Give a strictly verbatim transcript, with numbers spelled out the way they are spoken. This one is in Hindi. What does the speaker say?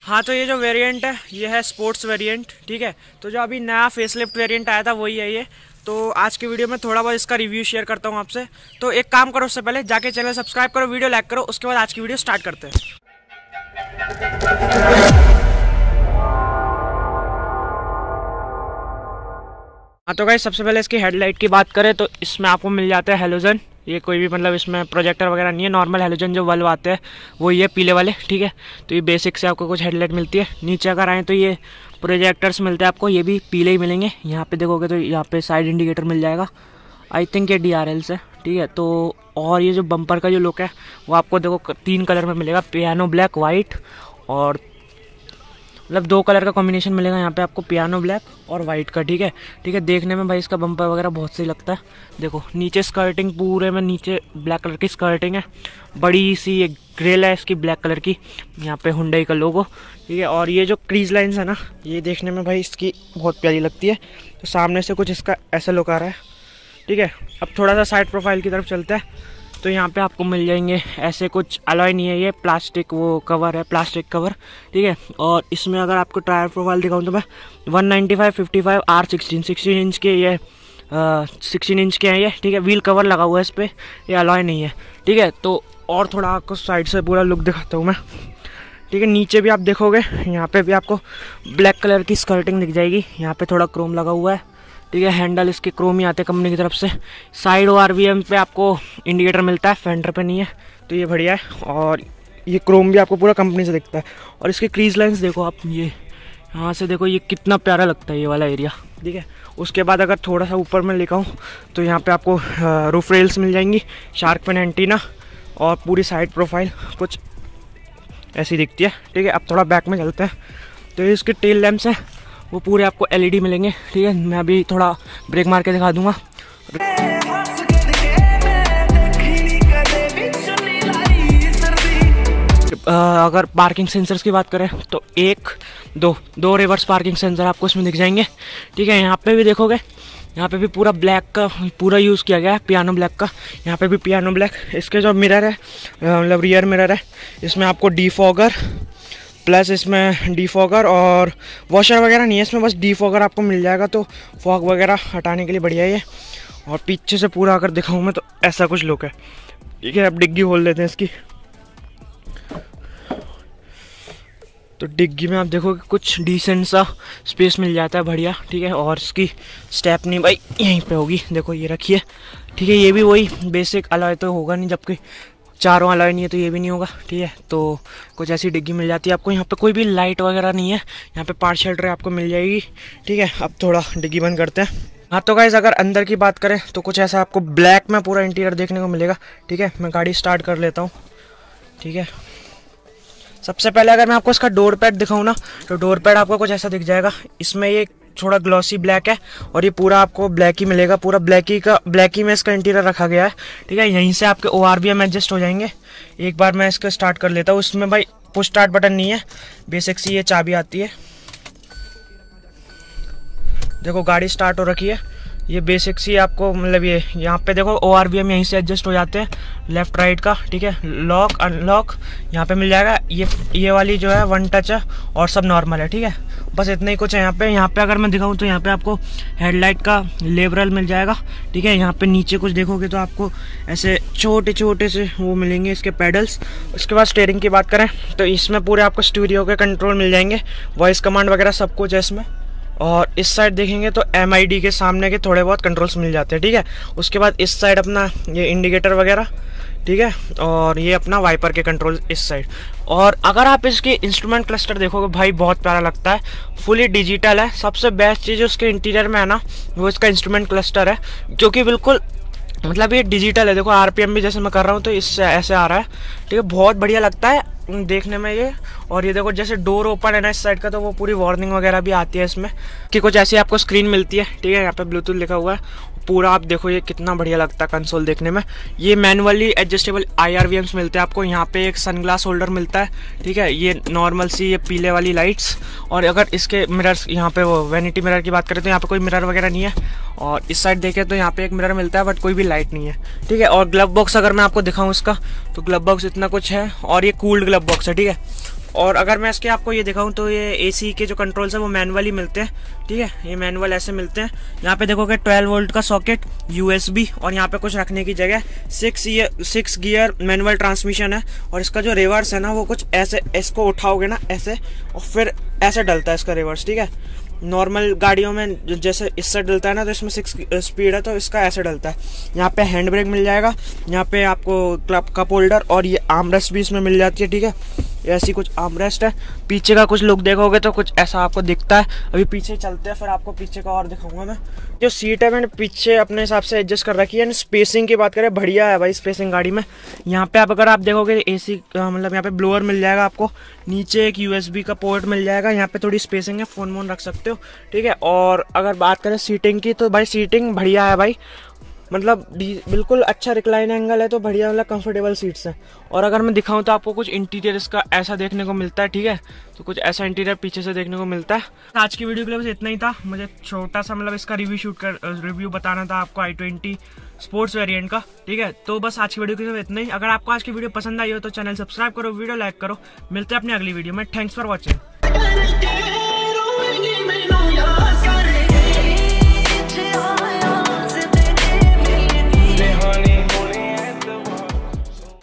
हाँ तो ये जो वेरिएंट है ये है स्पोर्ट्स वेरिएंट, ठीक है। तो जो अभी नया फेसलिफ्ट वेरिएंट आया था वही है ये। तो आज की वीडियो में थोड़ा बहुत इसका रिव्यू शेयर करता हूँ आपसे। तो एक काम करो, उससे पहले जाके चैनल सब्सक्राइब करो, वीडियो लाइक करो, उसके बाद आज की वीडियो स्टार्ट करते हैं। हाँ तो गाइस सबसे पहले इसकी हेडलाइट की बात करें तो इसमें आपको मिल जाता है हेलोजन। ये कोई भी मतलब इसमें प्रोजेक्टर वगैरह नहीं है, नॉर्मल हेलोजन जो बल्ब आते हैं वो ये पीले वाले, ठीक है। तो ये बेसिक से आपको कुछ हेडलाइट मिलती है। नीचे अगर आए तो ये प्रोजेक्टर्स मिलते हैं आपको, ये भी पीले ही मिलेंगे। यहाँ पे देखोगे तो यहाँ पे साइड इंडिकेटर मिल जाएगा, आई थिंक ये डी आर एल से, ठीक है। तो और ये जो बम्पर का जो लुक है वो आपको देखो तीन कलर में मिलेगा, पियानो ब्लैक, वाइट और मतलब दो कलर का कॉम्बिनेशन मिलेगा यहाँ पे आपको, पियानो ब्लैक और वाइट का, ठीक है। ठीक है, देखने में भाई इसका बम्पर वगैरह बहुत सही लगता है। देखो नीचे स्कर्टिंग पूरे में नीचे ब्लैक कलर की स्कर्टिंग है, बड़ी सी एक ग्रिल है इसकी ब्लैक कलर की, यहाँ पे हुंडई का लोगो, ठीक है। और ये जो क्रीज लाइन्स है ना, ये देखने में भाई इसकी बहुत प्यारी लगती है। तो सामने से कुछ इसका ऐसा लुक आ रहा है, ठीक है। अब थोड़ा सा साइड प्रोफाइल की तरफ चलता है तो यहाँ पे आपको मिल जाएंगे ऐसे कुछ अलॉय नहीं है, ये प्लास्टिक वो कवर है, प्लास्टिक कवर, ठीक है। और इसमें अगर आपको टायर प्रोफाइल दिखाऊँ तो मैं one ninety five fifty five R sixteen sixteen inch के ये सिक्सटीन इंच के हैं ये, ठीक है। व्हील कवर लगा हुआ है इस पर, ये अलॉय नहीं है, ठीक है। तो और थोड़ा आपको साइड से पूरा लुक दिखाता हूँ मैं, ठीक है। नीचे भी आप देखोगे यहाँ पे भी आपको ब्लैक कलर की स्कर्टिंग दिख जाएगी, यहाँ पे थोड़ा क्रोम लगा हुआ है, ठीक है। हैंडल इसके क्रोम ही आते हैं कंपनी की तरफ से। Side O R V M पे आपको इंडिकेटर मिलता है, फेंडर पे नहीं है, तो ये बढ़िया है। और ये क्रोम भी आपको पूरा कंपनी से दिखता है। और इसके क्रीज लाइन्स देखो आप, ये यहाँ से देखो ये कितना प्यारा लगता है ये वाला एरिया, ठीक है। उसके बाद अगर थोड़ा सा ऊपर में लिखा हूँ तो यहाँ पे आपको रूफ रेल्स मिल जाएंगी, शार्क फिन एंटीना और पूरी साइड प्रोफाइल कुछ ऐसी दिखती है, ठीक है। अब थोड़ा बैक में चलते हैं तो ये इसके टेल लैम्प्स हैं वो पूरे आपको एल ई डी मिलेंगे, ठीक है। मैं अभी थोड़ा ब्रेक मार के दिखा दूंगा। अगर पार्किंग सेंसर्स की बात करें तो एक दो दो रिवर्स पार्किंग सेंसर आपको इसमें दिख जाएंगे, ठीक है। यहाँ पे भी देखोगे, यहाँ पे भी पूरा ब्लैक का पूरा यूज़ किया गया है, पियानो ब्लैक का। यहाँ पे भी पियानो ब्लैक। इसके जो मिरर है मतलब रियर मिरर है, इसमें आपको डीफॉगर प्लस इसमें डीफॉगर और वॉशर वगैरह नहीं है इसमें, बस डीफॉगर आपको मिल जाएगा। तो फॉग वगैरह हटाने के लिए बढ़िया है ये। और पीछे से पूरा अगर दिखाऊँ मैं तो ऐसा कुछ लुक है, ठीक है। अब डिग्गी खोल लेते हैं इसकी। तो डिग्गी में आप देखोगे कुछ डिसेंट सा स्पेस मिल जाता है, बढ़िया, ठीक है। और इसकी स्टेपनी भाई यहीं पे होगी, देखो ये रखी है, ठीक है। ये भी वही बेसिक अलॉय तो होगा नहीं, जबकि चारों अलॉय नहीं है तो ये भी नहीं होगा, ठीक है। तो कुछ ऐसी डिग्गी मिल जाती है आपको। यहाँ पे कोई भी लाइट वगैरह नहीं है, यहाँ पे पार्ट शेल्टर आपको मिल जाएगी, ठीक है। अब थोड़ा डिग्गी बंद करते हैं। हाँ तो गाइस अगर अंदर की बात करें तो कुछ ऐसा आपको ब्लैक में पूरा इंटीरियर देखने को मिलेगा, ठीक है। मैं गाड़ी स्टार्ट कर लेता हूँ, ठीक है। सबसे पहले अगर मैं आपको इसका डोर पैड दिखाऊँ ना तो डोर पैड आपको कुछ ऐसा दिख जाएगा। इसमें ये थोड़ा ग्लॉसी ब्लैक है और ये पूरा आपको ब्लैक ही मिलेगा, पूरा ब्लैक ही का ब्लैक ही में इसका इंटीरियर रखा गया है, ठीक है। यहीं से आपके O R V M adjust हो जाएंगे। एक बार मैं इसका स्टार्ट कर लेता हूँ। उसमें भाई पुश स्टार्ट बटन नहीं है, बेसिक सी ये चाबी आती है। देखो गाड़ी स्टार्ट हो रखी है, ये बेसिक सी आपको मतलब ये यहाँ पे देखो ओ आर वी एम यहीं से एडजस्ट हो जाते हैं, लेफ्ट राइट का, ठीक है। लॉक अनलॉक यहाँ पे मिल जाएगा। ये ये वाली जो है वन टच है और सब नॉर्मल है, ठीक है। बस इतना ही कुछ है यहाँ पे। यहाँ पे अगर मैं दिखाऊँ तो यहाँ पे आपको हेडलाइट का लेबरल मिल जाएगा, ठीक है। यहाँ पे नीचे कुछ देखोगे तो आपको ऐसे छोटे छोटे से वो मिलेंगे इसके पैडल्स। उसके बाद स्टीयरिंग की बात करें तो इसमें पूरे आपको स्टूडियो के कंट्रोल मिल जाएंगे, वॉइस कमांड वगैरह सब कुछ है इसमें। और इस साइड देखेंगे तो एम आई डी के सामने के थोड़े बहुत कंट्रोल्स मिल जाते हैं, ठीक है। उसके बाद इस साइड अपना ये इंडिकेटर वगैरह, ठीक है। और ये अपना वाइपर के कंट्रोल इस साइड। और अगर आप इसके इंस्ट्रूमेंट क्लस्टर देखोगे भाई बहुत प्यारा लगता है, फुली डिजिटल है। सबसे बेस्ट चीज़ उसके इंटीरियर में है ना वो इसका इंस्ट्रूमेंट क्लस्टर है, जो कि बिल्कुल मतलब ये डिजिटल है। देखो आर पी एम भी जैसे मैं कर रहा हूँ तो इससे ऐसे आ रहा है, ठीक है। बहुत बढ़िया लगता है देखने में ये। और ये देखो जैसे डोर ओपन है ना इस साइड का तो वो पूरी वार्निंग वगैरह भी आती है इसमें, कि कुछ ऐसी आपको स्क्रीन मिलती है, ठीक है। यहाँ पे ब्लूटूथ लिखा हुआ है पूरा। आप देखो ये कितना बढ़िया लगता है कंसोल देखने में। ये manually adjustable I R V Ms मिलते हैं आपको। यहाँ पे एक सनग्लास होल्डर मिलता है, ठीक है। ये नॉर्मल सी ये पीले वाली लाइट्स। और अगर इसके मिरर्स यहाँ पे वो वैनिटी मिरर की बात करें तो यहाँ पे कोई मिरर वगैरह नहीं है। और इस साइड देखें तो यहाँ पे एक मिरर मिलता है बट कोई भी लाइट नहीं है, ठीक है। और ग्लव बॉक्स अगर मैं आपको दिखाऊँ इसका तो ग्लव बॉक्स इतना कुछ है और ये कूल्ड ग्लव बॉक्स है, ठीक है। और अगर मैं इसके आपको ये दिखाऊं तो ये एसी के जो कंट्रोल्स है वो मैनुअली मिलते हैं, ठीक है, ये मैनुअल ऐसे मिलते हैं। यहाँ पे देखोगे ट्वेल्व वोल्ट का सॉकेट, यूएसबी, और यहाँ पे कुछ रखने की जगह, six year six gear manual transmission है। और इसका जो रिवर्स है ना वो कुछ ऐसे, इसको उठाओगे ना ऐसे और फिर ऐसे डलता है इसका रिवर्स, ठीक है। नॉर्मल गाड़ियों में जैसे इससे डलता है ना, तो इसमें सिक्स स्पीड है तो इसका ऐसे डलता है। यहाँ पे हैंड ब्रेक मिल जाएगा, यहाँ पे आपको क्लब कप होल्डर और ये आर्मरेस्ट भी इसमें मिल जाती है, ठीक है। ऐसी कुछ आर्मरेस्ट है। पीछे का कुछ लुक देखोगे तो कुछ ऐसा आपको दिखता है। अभी पीछे चलते हैं, फिर आपको पीछे का और दिखाऊंगा मैं। जो सीट है मैंने पीछे अपने हिसाब से एडजस्ट कर रखी है। स्पेसिंग की बात करें, बढ़िया है भाई स्पेसिंग गाड़ी में। यहाँ पे आप अगर आप देखोगे एसी मतलब यहाँ पे ब्लोअर मिल जाएगा आपको, नीचे एक यूएसबी का पोर्ट मिल जाएगा, यहाँ पे थोड़ी स्पेसिंग है, फ़ोन वोन रख सकते हो, ठीक है। और अगर बात करें सीटिंग की तो भाई सीटिंग बढ़िया है भाई, मतलब बिल्कुल अच्छा रिक्लाइन एंगल है, तो बढ़िया मतलब कंफर्टेबल सीट्स हैं। और अगर मैं दिखाऊं तो आपको कुछ इंटीरियर इसका ऐसा देखने को मिलता है, ठीक है। तो कुछ ऐसा इंटीरियर पीछे से देखने को मिलता है। आज की वीडियो के लिए बस इतना ही था। मुझे छोटा सा मतलब इसका रिव्यू शूट कर रिव्यू बताना था आपको आई ट्वेंटी स्पोर्ट्स वेरिएंट का, ठीक है। तो बस आज की वीडियो के लिए इतना ही। अगर आपको आज की वीडियो पसंद आई हो तो चैनल सब्सक्राइब करो, वीडियो लाइक करो। मिलते हैं अपनी अगली वीडियो में। Thanks for watching.